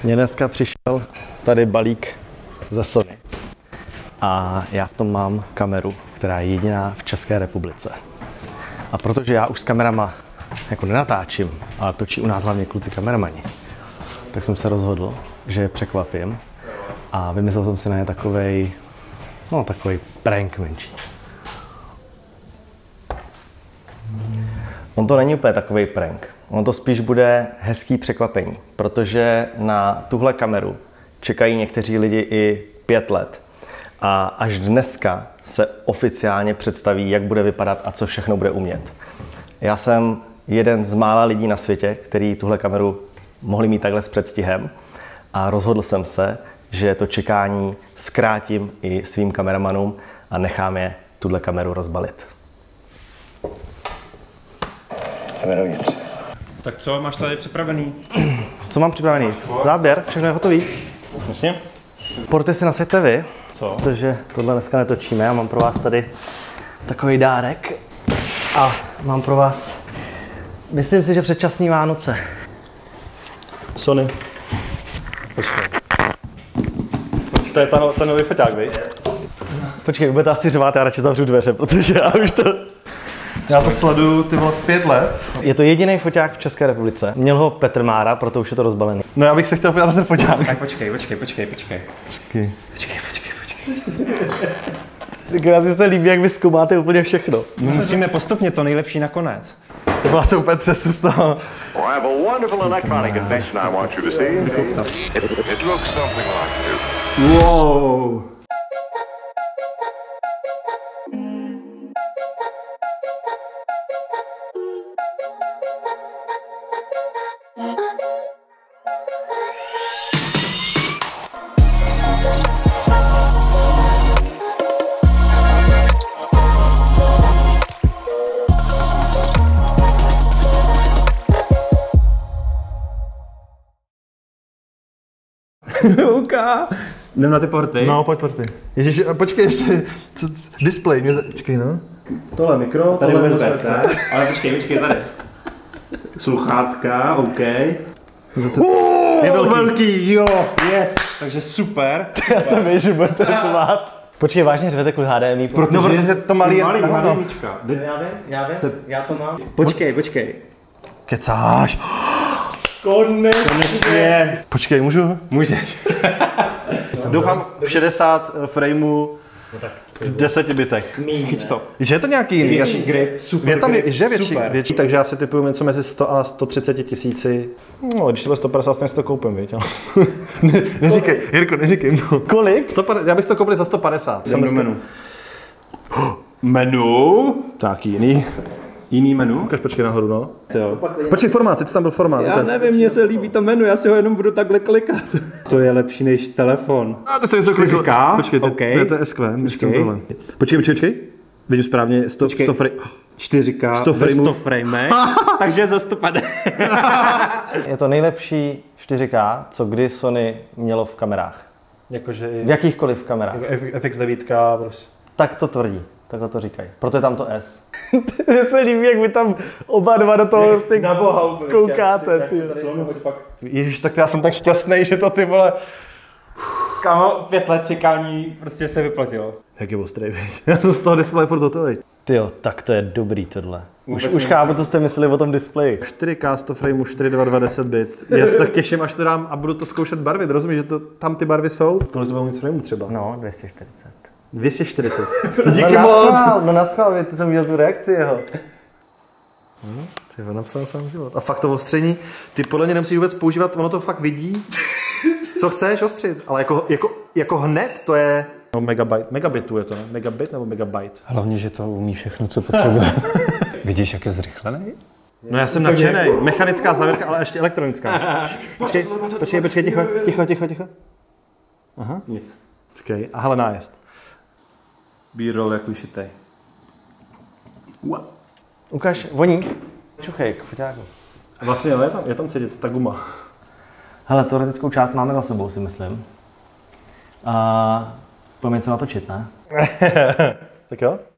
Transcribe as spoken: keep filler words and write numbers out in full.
Mně dneska přišel tady balík ze Sony a já v tom mám kameru, která je jediná v České republice. A protože já už s kamerama jako nenatáčím, ale točí u nás hlavně kluci kameramani, tak jsem se rozhodl, že je překvapím a vymyslel jsem si na ně takovej, no takovej prank menší. On to není úplně takovej prank, ono to spíš bude hezký překvapení, protože na tuhle kameru čekají někteří lidi i pět let a až dneska se oficiálně představí, jak bude vypadat a co všechno bude umět. Já jsem jeden z mála lidí na světě, který tuhle kameru mohli mít takhle s předstihem a rozhodl jsem se, že to čekání zkrátím i svým kameramanům a nechám je tuhle kameru rozbalit. Tak co, máš tady připravený? Co mám připravený? Záběr, všechno je hotový. Jasně. Porty si nasaďte vy, Co? protože tohle dneska netočíme. Já mám pro vás tady takový dárek a mám pro vás, myslím si, že předčasný Vánoce. Sony. Počkej. To je ten, ten nový foťák, viď? Počkej, budete asi řvát, já radši zavřu dveře, protože já už to... Já to sleduju ty vole pět let. Je to jediný foťák v České republice. Měl ho Petr Mára, proto už je to rozbalený. No já bych se chtěl podívat na ten foťák. Tak počkej, počkej, počkej, počkej. Počkej. Počkej, počkej, počkej. Tak krásně se líbí, jak vy zkoumáte úplně všechno. My musíme postupně to nejlepší nakonec. To byla se úplně třesu z toho. Well, I have a wonderful electronic invention I want you to see. It, it looks something like this. Wow. Uka. Jdem na ty porty. No, pojď porty. Ježiš, počkej ještě, co, display, mě, počkej no. Tohle mikro, Tady tohle U S B C. Ale počkej, počkej, tady. Sluchátka, OK. Je velký. velký, jo, yes. Takže super. Já jsem věděl, že budete řvát. Počkej, vážně řvete kvůli H D M I? Protože, no, protože to malý je... malý, Aha, malý no. míčka. Já vím, já vím, Se- já to mám. Počkej, počkej. Kecáš. Konečně. Počkej, můžu? Můžeš. Doufám v šedesát frameů v deseti bitech. Chyť to. Že je to nějaký jiný? Větší grip, super Je tam grip, je, že větší, super. větší, takže já si typuju něco mezi sto a sto třicet tisíci. No, když to bude sto padesát, tak si to koupím, víš? ne, neříkej, Jirko, neříkej to. Kolik? sto padesát, já bych to koupil za sto padesát. Jdem do menu. Menu? Tak jiný. Jiný menu? Ukaž, počkej nahoru, no. Jo. Počkej, formát, teď tam byl formát. Já ukaž. nevím, mně se líbí to menu, já si ho jenom budu takhle klikat. To je lepší než telefon. A teď se něco klikl. čtyři ká? Počkej, to, OK. to je to S Q, myslím tohle. Počkej, počkej, počkej. Vidím správně, sto, Počkej. sto frame. čtyři ká sto ve frameů. sto framech, takže za sto padesát. Je to nejlepší čtyři ká, co kdy Sony mělo v kamerách. Jakože V jakýchkoliv kamerách. F X devět prostě. Tak to tvrdí. Takhle to říkají. Proto je tam to S. Mně se líbí, jak vy tam oba dva do toho prostě koukáte. Ty. Ježiš, tak já jsem tak šťastný, že to ty vole. Kámo, pět let čekání prostě se vyplatilo. Jak je ostrý, víš? Já jsem z toho displeje furt hotový. Tyjo, tak to je dobrý tohle. Už, Vůbec už chápu, co jste mysleli o tom displeji. čtyři ká sto frameů, čtyři dvacet dva deset bit. Já se tak těším, až to dám a budu to zkoušet barvit. Rozumíš, že to, tam ty barvy jsou? Kolik to bude mít frameů třeba? No, dvě stě čtyřicet. dvě stě čtyřicet. Díky no, moc. naschvál, no naschvál, ty jsem viděl tu reakci jeho. Hmm, ty ho napsal sám život. A fakt to ostření, ty podle mě nemusíš vůbec používat, ono to fakt vidí. Co chceš ostřit, ale jako, jako, jako hned to je... No megabyte, megabitů je to, ne? Megabit nebo megabyte? Hlavně, že to umí všechno, co potřebuje. Vidíš, jak je zrychlený? No já jsem nadšenej. Mechanická závěrka, ale ještě elektronická. Počkej, počkej, počkej, ticho, ticho, ticho, ticho. Aha. Nic. Počkej, a hele nájezd. B-roll jak ušitej. Ukaž, voní. Čuchej, k foťáku. Vlastně jo, je tam, je tam cítit ta guma. Hele, teoretickou část máme za sebou, si myslím. A pojďme něco natočit, ne? Tak jo?